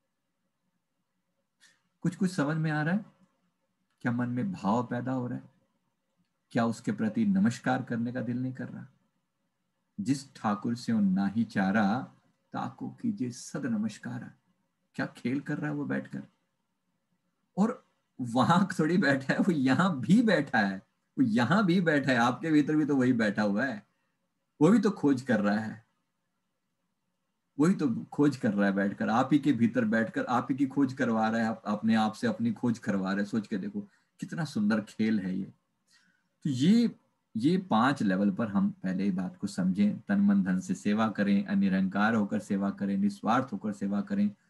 कुछ कुछ समझ में आ रहा है? क्या मन में भाव पैदा हो रहा है? क्या उसके प्रति नमस्कार करने का दिल नहीं कर रहा? जिस ठाकुर से नाही चारा, ताको कीजिए सद नमस्कारा। क्या खेल कर रहा है वो बैठकर। और वहां थोड़ी बैठा है, वो यहां भी बैठा है। वो यहां भी बैठा है, आपके भीतर भी तो वही बैठा हुआ है। वो भी तो खोज कर रहा है, वही तो खोज कर रहा है बैठकर, आप ही के भीतर बैठकर आप ही की खोज करवा रहा है। आप अपने आप से अपनी खोज करवा रहे हैं। सोच के देखो कितना सुंदर खेल है ये। तो ये ये पांच लेवल पर हम पहले ही बात को समझें। तन मन धन से सेवा करें, निरंकार होकर सेवा करें, निस्वार्थ होकर सेवा करें,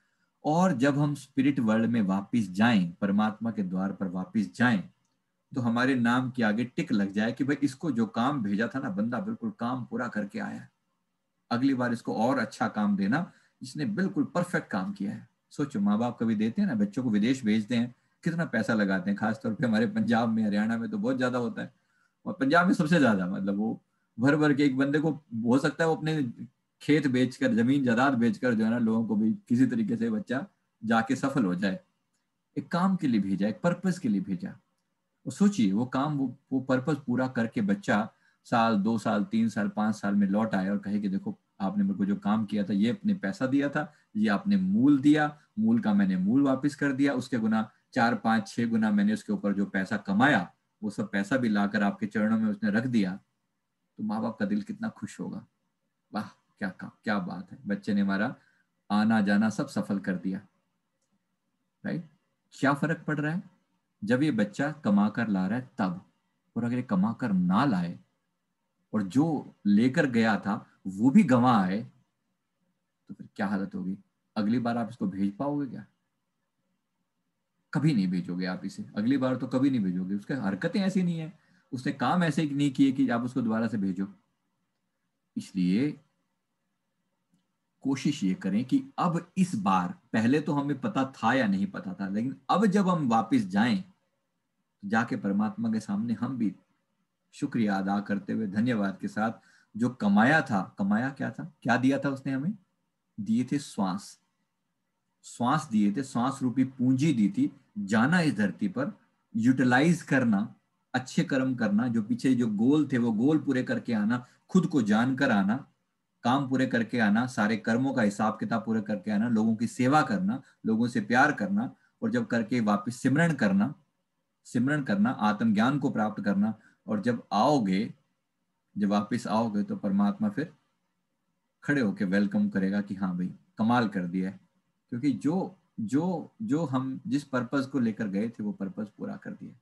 और जब हम स्पिरिट वर्ल्ड में वापस जाएं, परमात्मा के द्वार पर वापस जाएं, तो हमारे नाम के आगे टिक लग जाए कि भाई इसको जो काम भेजा था ना, बंदा बिल्कुल काम पूरा करके आया, अगली बार इसको और अच्छा काम देना, इसने बिल्कुल परफेक्ट काम किया है। सोचो, माँ बाप कभी देते हैं ना बच्चों को, विदेश भेजते हैं, कितना पैसा लगाते हैं, खासतौर पे हमारे पंजाब में, हरियाणा में तो बहुत ज्यादा होता है, और पंजाब में सबसे ज्यादा, मतलब वो भर भर के एक बंदे को, हो सकता है वो अपने खेत बेचकर, जमीन जायदाद बेचकर जो है ना, लोगों को भी किसी तरीके से बच्चा जाके सफल हो जाए। एक काम के लिए भेजा, एक पर्पस के लिए भेजा। और सोचिए वो काम, वो वो पर्पस पूरा करके बच्चा साल, दो साल, तीन साल, पांच साल में लौट आए और कहे कि देखो आपने मेरे को जो काम किया था, ये अपने पैसा दिया था, ये आपने मूल दिया, मूल का मैंने मूल वापस कर दिया, उसके गुना चार पांच छह गुना मैंने उसके ऊपर जो पैसा कमाया, वो सब पैसा भी लाकर आपके चरणों में उसने रख दिया, तो माँ बाप का दिल कितना खुश होगा। वाह, क्या काम, क्या बात है, बच्चे ने हमारा आना जाना सब सफल कर दिया। राइट? क्या फर्क पड़ रहा है जब ये बच्चा कमा कर ला रहा है तब, और अगर ये कमा कर ना लाए और जो लेकर गया था वो भी गंवा आए, तो फिर क्या हालत होगी? अगली बार आप इसको भेज पाओगे क्या? कभी नहीं भेजोगे आप इसे, अगली बार तो कभी नहीं भेजोगे। उसकी हरकतें ऐसी नहीं है, उसने काम ऐसे नहीं किए कि आप उसको दोबारा से भेजो। इसलिए कोशिश ये करें कि अब इस बार, पहले तो हमें पता था या नहीं पता था, लेकिन अब जब हम वापस जाएं, तो जाके परमात्मा के सामने हम भी शुक्रिया अदा करते हुए, धन्यवाद के साथ, जो कमाया था, कमाया क्या था, क्या दिया था उसने हमें? दिए थे श्वास, श्वास दिए थे, श्वास रूपी पूंजी दी थी, जाना इस धरती पर, यूटिलाइज करना, अच्छे कर्म करना, जो पीछे जो गोल थे वो गोल पूरे करके आना, खुद को जानकर आना, काम पूरे करके आना, सारे कर्मों का हिसाब किताब पूरे करके आना, लोगों की सेवा करना, लोगों से प्यार करना, और जब करके वापस सिमरन करना, सिमरन करना, आत्मज्ञान को प्राप्त करना। और जब आओगे, जब वापस आओगे, तो परमात्मा फिर खड़े होके वेलकम करेगा कि हाँ भाई कमाल कर दिया है, क्योंकि जो जो जो हम जिस पर्पस को लेकर गए थे वो पर्पस पूरा कर दिया।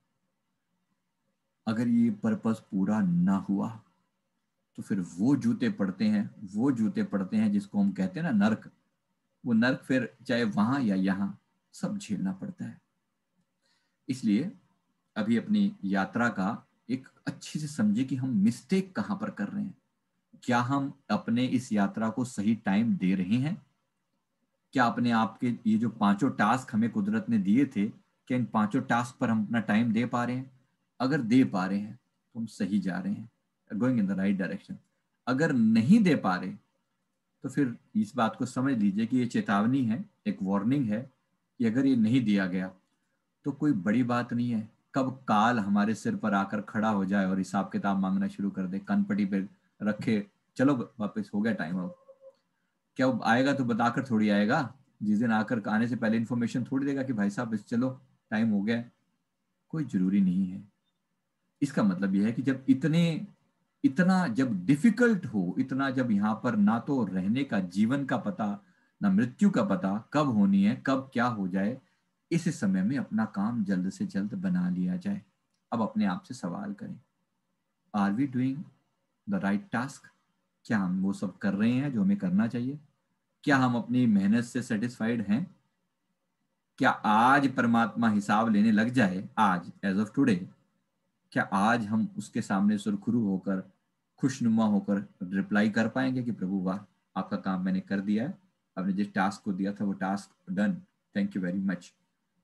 अगर ये पर्पस पूरा ना हुआ, तो फिर वो जूते पड़ते हैं, वो जूते पड़ते हैं जिसको हम कहते हैं ना नर्क, वो नर्क फिर चाहे वहां या यहाँ सब झेलना पड़ता है। इसलिए अभी अपनी यात्रा का एक अच्छी से समझे कि हम मिस्टेक कहां पर कर रहे हैं। क्या हम अपने इस यात्रा को सही टाइम दे रहे हैं? क्या अपने आप के ये जो पांचों टास्क हमें कुदरत ने दिए थे, क्या इन पांचों टास्क पर हम अपना टाइम दे पा रहे हैं? अगर दे पा रहे हैं तो हम सही जा रहे हैं, going in the right direction. अगर नहीं दे पा रहे, तो फिर इस बात को समझ लीजिए कि ये चेतावनी है, एक वार्निंग है कि अगर ये नहीं दिया गया तो कोई बड़ी बात नहीं है। कब काल हमारे सिर पर आकर खड़ा हो जाए और हिसाब किताब मांगना शुरू कर दे, कनपटी पे रखे, चलो वापस हो गया टाइम अब, क्या वो आएगा तो बताकर थोड़ी आएगा? जिस दिन आकर आने से पहले इन्फॉर्मेशन थोड़ी देगा कि भाई साहब इस चलो टाइम हो गया। कोई जरूरी नहीं है। इसका मतलब यह है कि जब इतने इतना जब डिफिकल्ट हो, इतना जब यहाँ पर ना तो रहने का, जीवन का पता, ना मृत्यु का पता कब होनी है, कब क्या हो जाए, इस समय में अपना काम जल्द से जल्द बना लिया जाए। अब अपने आप से सवाल करें, are we doing the right task? क्या हम वो सब कर रहे हैं जो हमें करना चाहिए? क्या हम अपनी मेहनत से सेटिस्फाइड हैं? क्या आज परमात्मा हिसाब लेने लग जाए, आज एज ऑफ टुडे, क्या आज हम उसके सामने सुरखुरू होकर, खुशनुमा होकर रिप्लाई कर पाएंगे कि प्रभु वाह, आपका काम मैंने कर दिया है, आपने जिस टास्क को दिया था वो task done, thank you very much?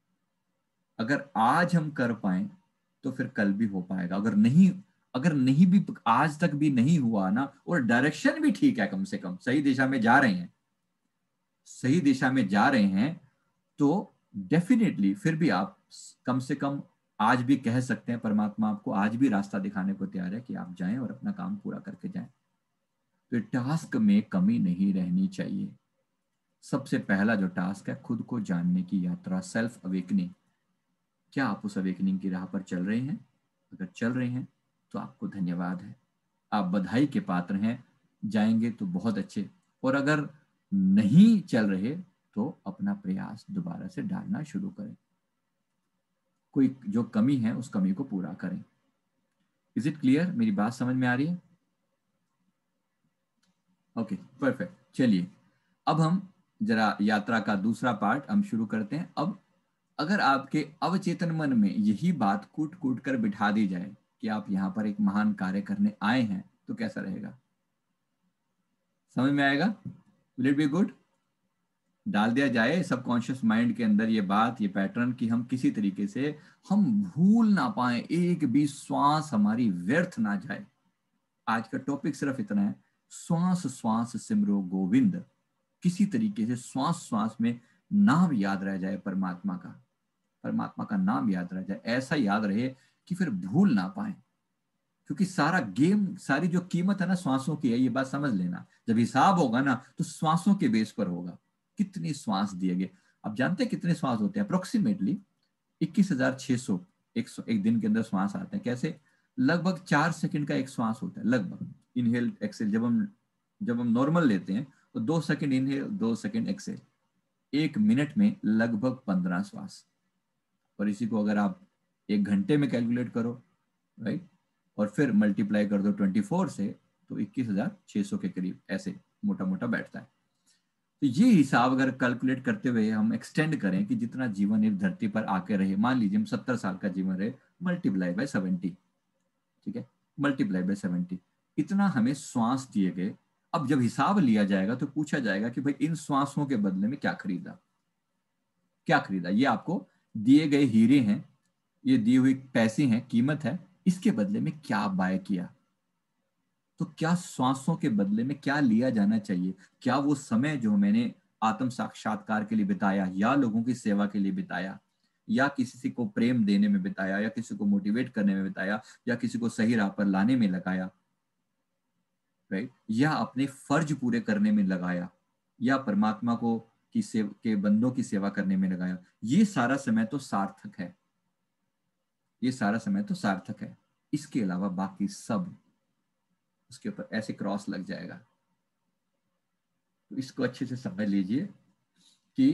अगर आज हम कर पाए तो फिर कल भी हो पाएगा। अगर नहीं, अगर नहीं भी, आज तक भी नहीं हुआ ना, और डायरेक्शन भी ठीक है, कम से कम सही दिशा में जा रहे हैं, सही दिशा में जा रहे हैं, तो डेफिनेटली फिर भी आप कम से कम आज भी कह सकते हैं, परमात्मा आपको आज भी रास्ता दिखाने को तैयार है कि आप जाएं और अपना काम पूरा करके जाएं। तो टास्क में कमी नहीं रहनी चाहिए। सबसे पहला जो टास्क है, खुद को जानने की यात्रा, सेल्फ अवेकनिंग। क्या आप उस अवेकनिंग की राह पर चल रहे हैं? अगर चल रहे हैं तो आपको धन्यवाद है, आप बधाई के पात्र हैं, जाएंगे तो बहुत अच्छे। और अगर नहीं चल रहे तो अपना प्रयास दोबारा से डालना शुरू करें, कोई जो कमी है उस कमी को पूरा करें। Is it clear? मेरी बात समझ में आ रही है? Okay, perfect. चलिए अब हम जरा यात्रा का दूसरा पार्ट हम शुरू करते हैं। अब अगर आपके अवचेतन मन में यही बात कूट कूट कर बिठा दी जाए कि आप यहाँ पर एक महान कार्य करने आए हैं, तो कैसा रहेगा? समझ में आएगा? Will it be good? डाल दिया जाए सबकॉन्शियस माइंड के अंदर ये बात, ये पैटर्न, कि हम किसी तरीके से हम भूल ना पाए, एक भी श्वास हमारी व्यर्थ ना जाए। आज का टॉपिक सिर्फ इतना है, श्वास श्वास सिमरो गोविंद। किसी तरीके से श्वास श्वास में नाम याद रह जाए परमात्मा का, परमात्मा का नाम याद रह जाए, ऐसा याद रहे कि फिर भूल ना पाए। क्योंकि सारा गेम, सारी जो कीमत है ना श्वासों की है, ये बात समझ लेना। जब हिसाब होगा ना तो श्वासों के बेस पर होगा, कितनी श्वास दिए गए। अब जानते हैं कितने श्वास होते हैं? अप्रोक्सीमेटली इक्कीस हजार छह सौ एक, एक दिन के अंदर श्वास आते हैं। कैसे? लगभग चार सेकंड का एक श्वास होता है, लगभग। इनहेल एक्सेल जब हम जब हम नॉर्मल लेते हैं तो दो सेकंड इनहेल, दो सेकंड एक्सेल। एक मिनट में लगभग पंद्रह श्वास। और इसी को अगर आप एक घंटे में कैलकुलेट करो, राइट, और फिर मल्टीप्लाई कर दो ट्वेंटी फोर से, तो इक्कीस हजार छह सौ के करीब ऐसे मोटा मोटा बैठता है। तो ये हिसाब अगर कैलकुलेट करते हुए हम एक्सटेंड करें कि जितना जीवन इस धरती पर आके रहे, मान लीजिए हम सत्तर साल का जीवन रहे, मल्टीप्लाई बाय सेवेंटी, ठीक है, मल्टीप्लाई बाय सेवेंटी, इतना हमें श्वास दिए गए। अब जब हिसाब लिया जाएगा तो पूछा जाएगा कि भाई इन श्वासों के बदले में क्या खरीदा, क्या खरीदा? ये आपको दिए गए हीरे हैं, ये दी हुई पैसे हैं, कीमत है, इसके बदले में क्या बाय किया? तो क्या श्वासों के बदले में क्या लिया जाना चाहिए? क्या वो समय जो मैंने आत्म साक्षात्कार के लिए बिताया, या लोगों की सेवा के लिए बिताया, या किसी को प्रेम देने में बिताया, या किसी को मोटिवेट करने में बिताया, या किसी को सही राह पर लाने में लगाया, राइट, या अपने फर्ज पूरे करने में लगाया, या परमात्मा को की सेव के बंदों की सेवा करने में लगाया, ये सारा समय तो सार्थक है, ये सारा समय तो सार्थक है। इसके अलावा बाकी सब उसके ऊपर ऐसे क्रॉस लग जाएगा। तो इसको अच्छे से समझ लीजिए कि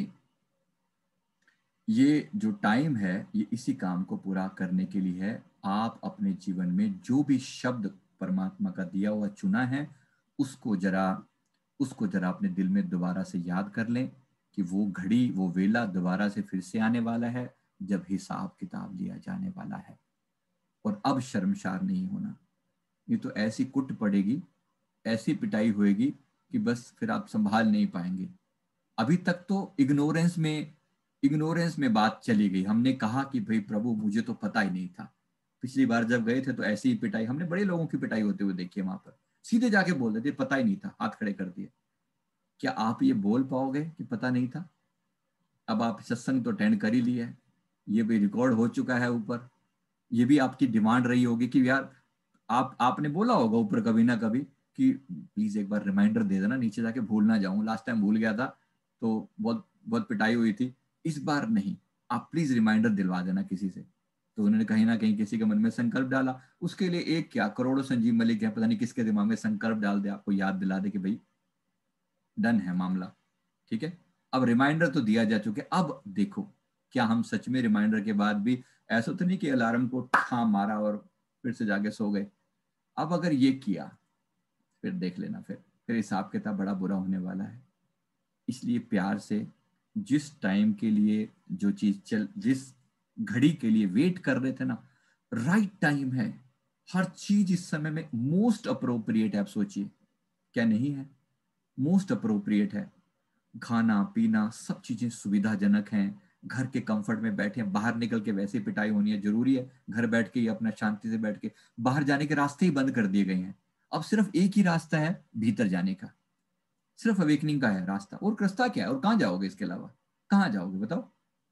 ये जो टाइम है ये इसी काम को पूरा करने के लिए है। आप अपने जीवन में जो भी शब्द परमात्मा का दिया हुआ चुना है, उसको जरा उसको जरा अपने दिल में दोबारा से याद कर लें कि वो घड़ी, वो वेला दोबारा से फिर से आने वाला है जब हिसाब किताब लिया जाने वाला है। और अब शर्मशार नहीं होना, ये तो ऐसी कुट पड़ेगी, ऐसी पिटाई होएगी कि बस फिर आप संभाल नहीं पाएंगे। अभी तक तो इग्नोरेंस में इग्नोरेंस में बात चली गई। हमने कहा कि भाई प्रभु मुझे तो पता ही नहीं था। पिछली बार जब गए थे तो ऐसी ही पिटाई, हमने बड़े लोगों की पिटाई होते हुए देखी है। वहां पर सीधे जाके बोल देते पता ही नहीं था, हाथ खड़े कर दिए। क्या आप ये बोल पाओगे कि पता नहीं था? अब आप सत्संग तो अटेंड कर ही लिया है, ये भी रिकॉर्ड हो चुका है ऊपर। ये भी आपकी डिमांड रही होगी कि यार आप आपने बोला होगा ऊपर कभी ना कभी कि प्लीज एक बार रिमाइंडर दे देना, नीचे जाके भूल ना जाऊं, लास्ट टाइम भूल गया था तो बहुत बहुत पिटाई हुई थी, इस बार नहीं, आप प्लीज रिमाइंडर दिलवा देना किसी से। तो उन्होंने कहीं ना कहीं किसी के मन में संकल्प डाला, उसके लिए एक क्या करोड़ों संजीव मलिक है, पता नहीं किसके दिमाग में संकल्प डाल दे, आपको याद दिला दे कि भाई डन है मामला, ठीक है। अब रिमाइंडर तो दिया जा चुके, अब देखो क्या हम सच में रिमाइंडर के बाद भी, ऐसा तो नहीं कि अलार्म को ठाम मारा और फिर से जाके सो गए। अब अगर ये किया फिर देख लेना, फिर फिर हिसाब किताब बड़ा बुरा होने वाला है। इसलिए प्यार से, जिस टाइम के लिए जो चीज चल, जिस घड़ी के लिए वेट कर रहे थे ना, राइट टाइम है। हर चीज इस समय में मोस्ट अप्रोप्रिएट है। आप सोचिए, क्या नहीं है? मोस्ट अप्रोप्रिएट है। खाना पीना सब चीजें सुविधाजनक हैं, घर के कंफर्ट में बैठे हैं। बाहर निकल के वैसे ही पिटाई होनी है, जरूरी है? घर बैठ के ही अपना शांति से बैठ के, बाहर जाने के रास्ते ही बंद कर दिए गए हैं। अब सिर्फ एक ही रास्ता है भीतर जाने का, सिर्फ अवेकनिंग का है रास्ता। और रास्ता क्या है? और कहाँ जाओगे इसके अलावा? कहाँ जाओगे बताओ?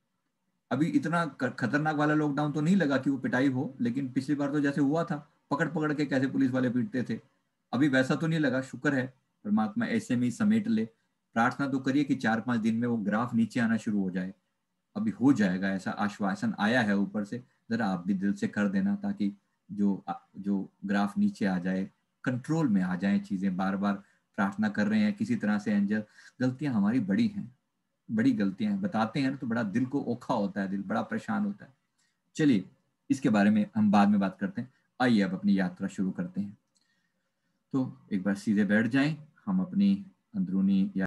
अभी इतना खतरनाक वाला लॉकडाउन तो नहीं लगा कि वो पिटाई हो, लेकिन पिछली बार तो जैसे हुआ था, पकड़ पकड़ के कैसे पुलिस वाले पीटते थे, अभी वैसा तो नहीं लगा। शुक्र है परमात्मा ऐसे में ही समेट ले। प्रार्थना तो करिए कि चार पांच दिन में वो ग्राफ नीचे आना शुरू हो जाए। अभी हो जाएगा, ऐसा आश्वासन आया है ऊपर से। जरा आप भी दिल से कर देना ताकि जो जो ग्राफ नीचे आ जाए, कंट्रोल में आ जाए चीजें। बार बार प्रार्थना कर रहे हैं किसी तरह से एंजल, गलतियां हमारी बड़ी हैं, बड़ी गलतियां हैं, बताते हैं ना तो बड़ा दिल को ओखा होता है, दिल बड़ा परेशान होता है। चलिए इसके बारे में हम बाद में बात करते हैं। आइए अब अपनी यात्रा शुरू करते हैं। तो एक बार सीधे बैठ जाएं, हम अपनी अंदरूनी